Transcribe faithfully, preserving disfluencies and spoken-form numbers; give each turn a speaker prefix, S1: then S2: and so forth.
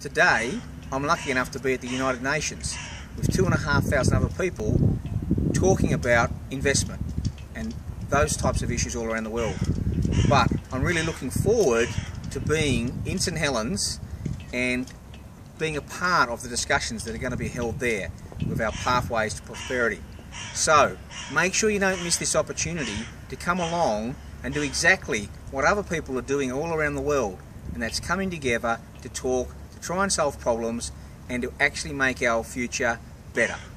S1: Today, I'm lucky enough to be at the United Nations with two and a half thousand other people talking about investment and those types of issues all around the world. But I'm really looking forward to being in St Helens and being a part of the discussions that are going to be held there with our pathways to prosperity. So make sure you don't miss this opportunity to come along and do exactly what other people are doing all around the world, and that's coming together to talk, to try and solve problems and to actually make our future better.